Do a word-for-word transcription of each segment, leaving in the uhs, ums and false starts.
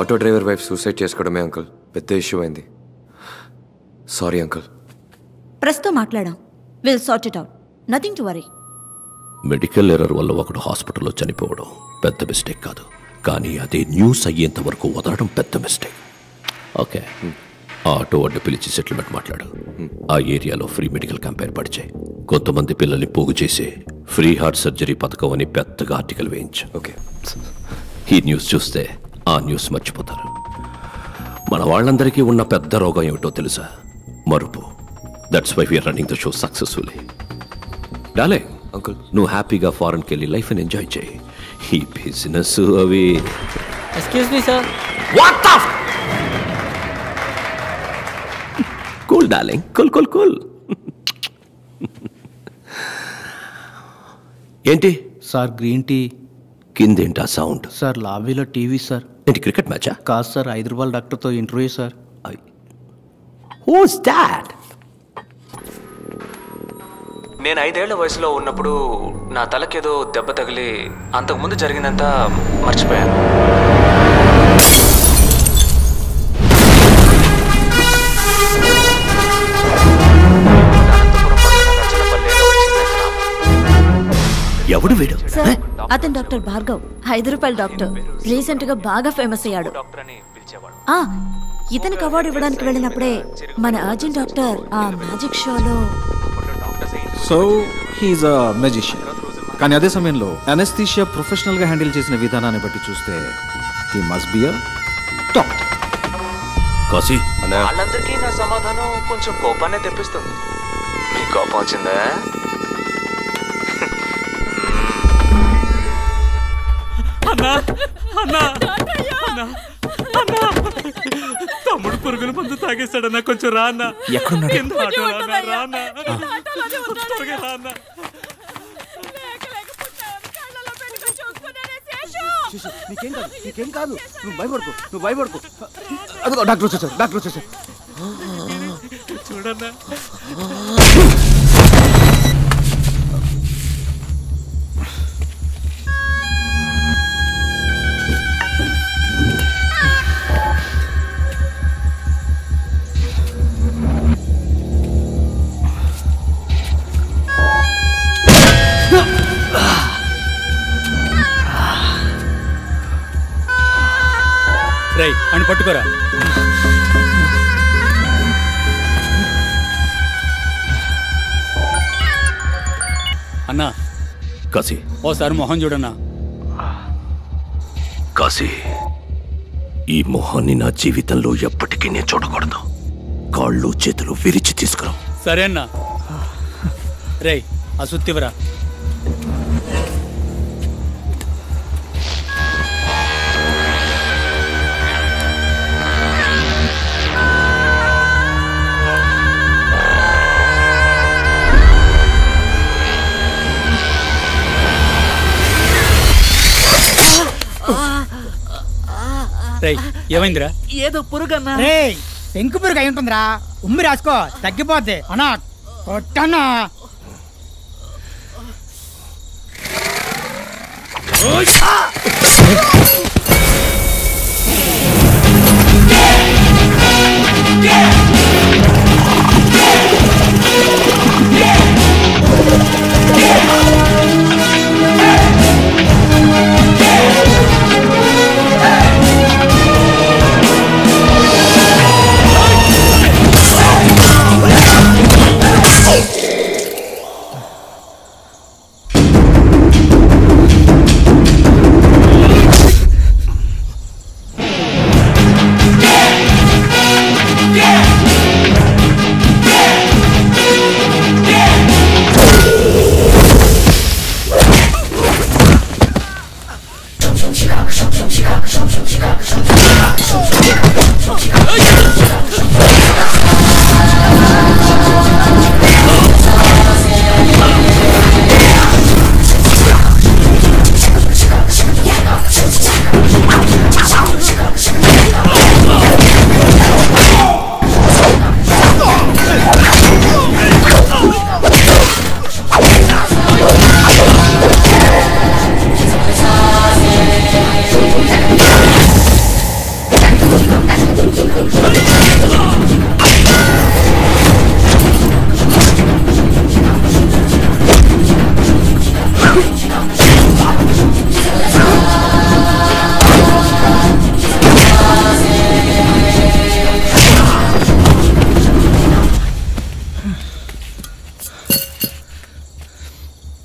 Auto driver wife suicide చేసుకోవడమే uncle పెద్ద issue అయింది. Sorry uncle. ప్రెస్తో మాట్లాడాం. Will sort it out. Nothing to worry. Medical error వల్ల ఒకడు హాస్పిటల్లో చనిపోవడం పెద్ద మిస్టేక్ కాదు, కానీ అదే న్యూస్ అయ్యేంత వరకు వదలడం పెద్ద మిస్టేక్. ఓకే, ఆటో అడ్డు పిలిచి సెటిల్మెంట్ మాట్లాడు. ఆ ఏరియాలో ఫ్రీ మెడికల్ క్యాంప్ ఏర్పాటు చేయి. కొంతమంది పిల్లల్ని పోగు చేసి ఫ్రీ హార్ట్ సర్జరీ పథకం అని పెద్దగా ఆర్టికల్ వేయించు. ఓకే. ఈ న్యూస్ చూస్తే ఆ న్యూస్ మర్చిపోతారు. మన వాళ్ళందరికీ ఉన్న పెద్ద రోగం ఏమిటో తెలుసా? మరుపు. That's why we're running the show successfully. డాలే అంకుల్, నువ్వు హ్యాపీగా ఫారెన్కి వెళ్ళి లైఫ్ని ఎంజాయ్ చేయి. ఈ బిజినెస్ అవి. Excuse me sir. What the cool darling, cool cool cool. ఏంటి సార్ గ్రీన్ టీ. కిందేంటా సౌండ్? సార్ లాబీలో టీవీ సార్. ఏంటి క్రికెట్ మ్యాచా? కాదు సార్, హైదరాబాద్ డాక్టర్తో ఇంటర్వ్యూ సార్. Who's that? నేను ఐదేళ్ల వయసులో ఉన్నప్పుడు నా తలకేదో దెబ్బ తగిలి అంతకుముందు జరిగిందంతా మర్చిపోయాను. ఎవడు వీడు? సార్ అతను doctor Bhargav, Hyderabad doctor. Recent గా బాగా ఫేమస్ అయ్యాడు. ఆ ఇతనికి అవార్డు ఇవ్వడానికి వెళ్ళినప్పుడే మన అర్జున్ డాక్టర్ ఆ మ్యాజిక్ షోలో. సో హీఈస్ అ మ్యాజిషియన్, కానీ అదే సమయంలో అనెస్థీషియా ప్రొఫెషనల్ గా హ్యాండిల్ చేసిన విధానాన్ని బట్టి చూస్తే he must be a doctor. Kashi, వాళ్ళందరికీ నా సమాధానం కొంచెం కోపాన్ని తెప్పిస్తుంది. మీ కోపం వచ్చిందా? తమ్ముడు పురుగుల మందు తాగేస్తాడన్నా, కొంచెం రా అన్న. నీకేం కాదు, నీకేం కాదు, నువ్వు భయపడుకో, నువ్వు భయపడుకో. అదిగో డాక్టర్ వచ్చేసారు, డాక్టర్ వచ్చేసారు. చూడన్నా. రై అని పట్టుకోరా. అన్నా కాశీ, ఓసారి మొహం చూడన్నా. కాశీ, ఈ మొహాన్ని నా జీవితంలో ఎప్పటికీ నేను చూడకూడదు. కాళ్ళు చేతులు విరిచి తీసుకురా. సరే అన్నా. రై ఆ సుత్తివరా. ఏమైందిరా? ఏదో పురుగన్నా. పెంకు పురుగు అయి ఉంటుందిరా. ఉమ్మి రాసుకో, తగ్గిపోద్ది. అన్నా కొట్టన్నా.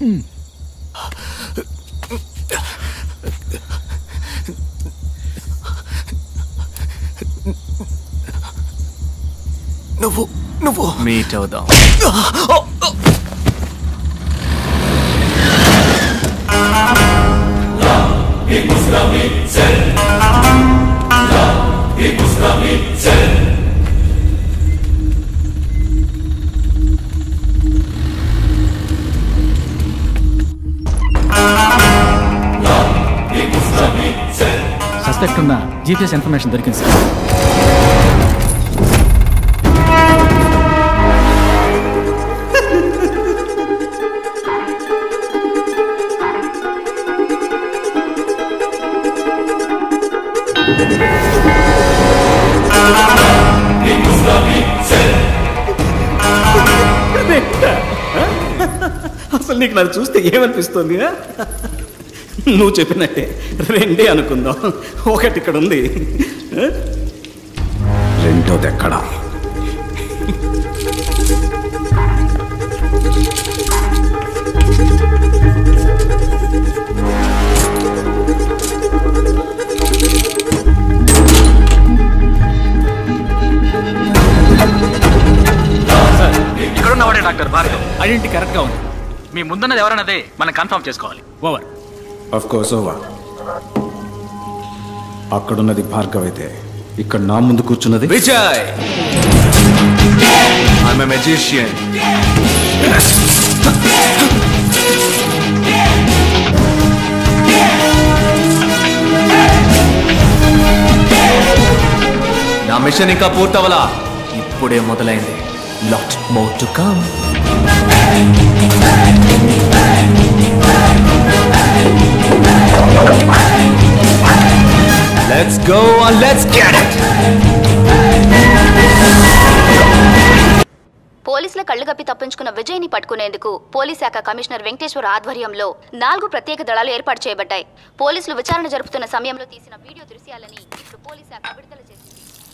నువ్వు నువ్వు మీట్ అవుదాం. సస్పెక్ట్ ఉన్న జీపీఎస్ ఇన్ఫర్మేషన్ దొరికింది సార్. అసలు నీకు నన్ను చూస్తే ఏమనిపిస్తుంది? నువ్వు చెప్పినట్టే రెండే అనుకుందాం. ఒకటి ఇక్కడ ఉంది, రెండోది ఎక్కడా? ఇక్కడున్నవాడే డాక్టర్ భార్గవ్. ఐడెంటిటీ కరెక్ట్గా ఉంది. మీ ముందున్నది ఎవరన్నదే మనం కన్ఫర్మ్ చేసుకోవాలి. ఓవర్. Of course over. అక్కడున్నది భార్గవ్ అయితే ఇక్కడ నా ముందు కూర్చున్నది విజయ్. I'm a magician. నా మిషన్ ఇంకా పూర్తవలా, ఇప్పుడే మొదలైంది. Lot more to come. Let's go and let's get it. పోలీసుల కళ్లు కప్పి తప్పించుకున్న విజయ్ని పట్టుకునేందుకు పోలీస్ శాఖ కమిషనర్ వెంకటేశ్వర ఆధ్వర్యంలో నాలుగు ప్రత్యేక దళాలు ఏర్పాటు చేయబడ్డాయి. పోలీసులు విచారణ జరుపుతున్న సమయంలో తీసిన వీడియో దృశ్యాలని ఇప్పుడు పోలీస్ శాఖ విడుదల చేసింది.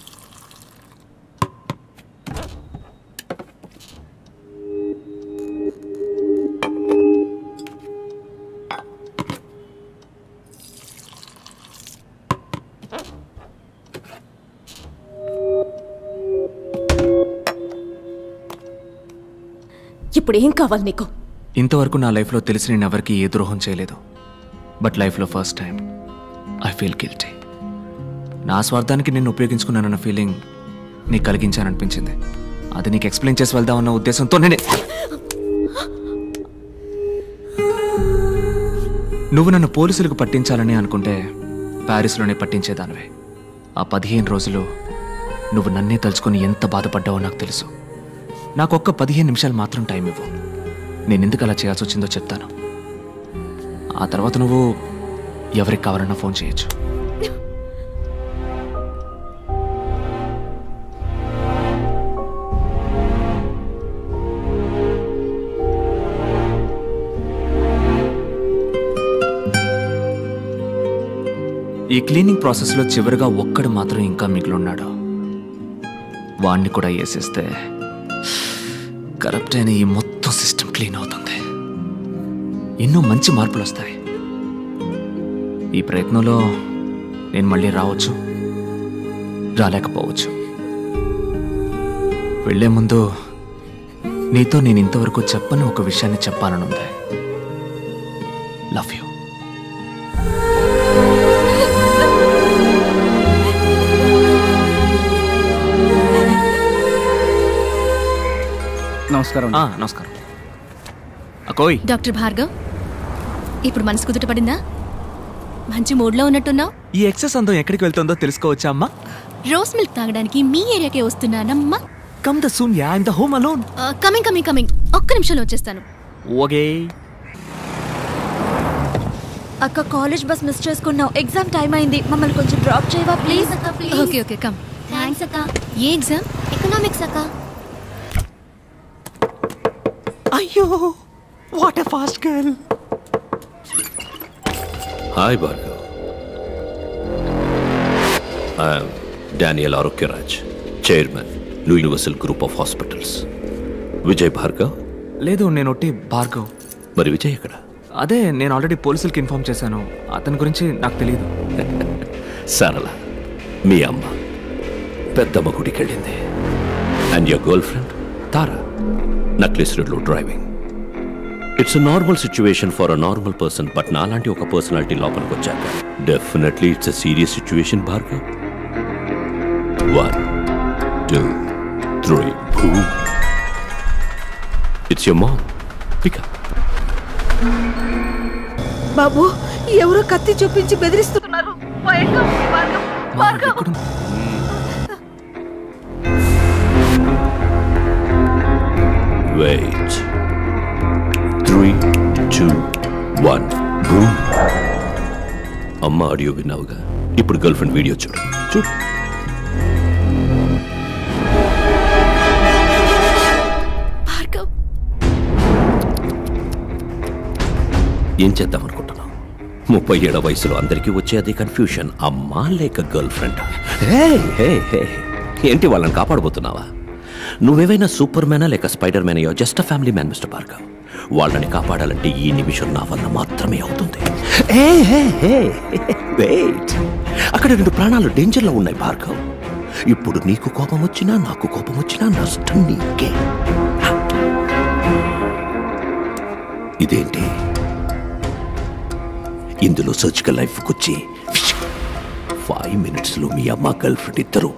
ఇప్పుడు ఏం కావాలి నీకు? ఇంతవరకు నా లైఫ్లో తెలిసి నేను ఎవరికి ఏ ద్రోహం చేయలేదు. బట్ లైఫ్లో first time I feel guilty. నా స్వార్థానికి నేను ఉపయోగించుకున్నానన్న ఫీలింగ్ నీకు కలిగించాననిపించింది. అది నీకు ఎక్స్ప్లెయిన్ చేసి వెళ్దామన్న ఉద్దేశంతో నేనే. నువ్వు నన్ను పోలీసులకు పట్టించాలని అనుకుంటే ప్యారిస్లోనే పట్టించేదానివే. ఆ పదిహేను రోజులు నువ్వు నన్నే తలుచుకొని ఎంత బాధపడ్డావో నాకు తెలుసు. నాకు ఒక్క పదిహేను నిమిషాలు మాత్రం టైం ఇవ్వు. నేను ఎందుకు అలా చేయాల్సి వచ్చిందో చెప్తాను. ఆ తర్వాత నువ్వు ఎవరికి కావాలన్నా ఫోన్ చేయొచ్చు. ఈ క్లీనింగ్ ప్రాసెస్లో చివరిగా ఒక్కడు మాత్రం ఇంకా మిగిలిన్నాడు. వాణ్ణి కూడా వేసేస్తే కరప్ట్ అయిన ఈ మొత్తం సిస్టమ్ క్లీన్ అవుతుంది. ఎన్నో మంచి మార్పులు వస్తాయి. ఈ ప్రయత్నంలో నేను మళ్ళీ రావచ్చు, రాలేకపోవచ్చు. వెళ్లే ముందు నీతో నేను ఇంతవరకు చెప్పని ఒక విషయాన్ని చెప్పాలనుంది. Love you. నమస్కారం. నమస్కారం. అకోయ్. డాక్టర్ భార్గవ్, ఇప్పుడు మనసు కుదుట పడిందా? మంచి మూడ్లో ఉన్నట్టున్నావు. ఈ ఎక్సెస్ అందం ఎక్కడికి వెళ్తుందో తెలుసుకోవచ్చా అమ్మా? రోస్ మిల్క్ తాగడానికి మీ ఏరియాకే వస్తున్నానమ్మా. Come the soon ya, I am the home alone. Coming coming coming ఒక్క నిమిషంలో వచ్చేస్తాను. ఓకే. అక్క, కాలేజ్ బస్ మిస్ చేసుకున్నావు. ఎగ్జామ్ టైం అయింది. మమ్మల్ని కొంచెం డ్రాప్ చేయవా please? Okay okay come. Thanks అక్క. ఏ ఎగ్జామ్? ఎకనామిక్స్ అక్క. అయ్యో, what a fast girl. Hi Bhargav. I'm Daniel Arogyaraj, chairman universal group of hospitals. Vijay Bhargav? లేదు, నేను ఒట్టి భార్గవ్. మరి విజయ్ ఎక్కడ? అదే నేను ఆల్రెడీ పోలీసులకి ఇన్ఫార్మ్ చేశాను. అతని గురించి నాకు తెలియదు. సరళ మీ అమ్మ పెద్దమ్మ గుడికి వెళ్ళింది. And your girlfriend Tara necklace రోడ్లో driving. It's a normal situation for a normal person. But నాలాంటి ఒక పర్సనాలిటీ లోపలికి వచ్చాక definitely it's a serious situation Bhargav. One two three boom. It's your mom. Pick up. బాబు ఎవరో కత్తి చూపించి బెదిరిస్తున్నారు. Wait. Three, two, one, boom. అమ్మ ఆడియో విన్నావుగా, ఇప్పుడు గర్ల్ ఫ్రెండ్ వీడియో చూడు. చూడు. ఏం చేద్దాం అనుకుంటున్నావు? ముప్పై ఏడవ వయసులో అందరికీ వచ్చే అదే కన్ఫ్యూషన్. అమ్మా లేక గర్ల్ ఫ్రెండ్? ఏంటి వాళ్ళని కాపాడబోతున్నావా? నువ్వేవైనా సూపర్ మ్యానా లేక స్పైడర్ మ్యాన్ అయ్యో? Just a family man mister Bhargav. వాళ్ళని కాపాడాలంటే ఈ నిమిషం నా వల్ల మాత్రమే అవుతుంది. అక్కడ రెండు ప్రాణాలు డేంజర్లో ఉన్నాయి భార్గవ్. ఇప్పుడు నీకు కోపం వచ్చినా నాకు కోపం వచ్చినా నష్టం నీకే. ఇదేంటి? ఇందులో సర్జికల్ లైఫ్ వచ్చి ఫైవ్ మినిట్స్ లో మీ అమ్మ గర్ల్ ఫ్రెండ్ ఇద్దరు.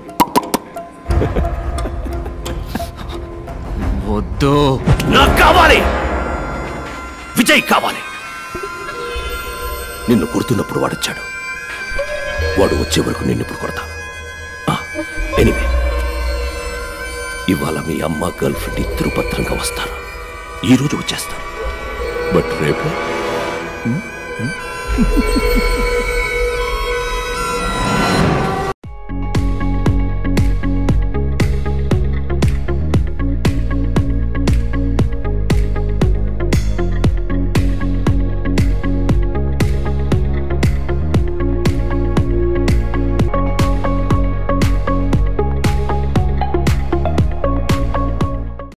వద్దు, నాకు కావాలి, విజయ్ కావాలి. నిన్ను కొడుతున్నప్పుడు వాడొచ్చాడు. వాడు వచ్చే వరకు నిన్ను ఇప్పుడు కొడతాను. ఎనీవే, ఇవాళ మీ అమ్మ గర్ల్ ఫ్రెండ్ ఇద్దరు భద్రంగా వస్తారు. ఈరోజు వచ్చేస్తారు. బట్ రేపు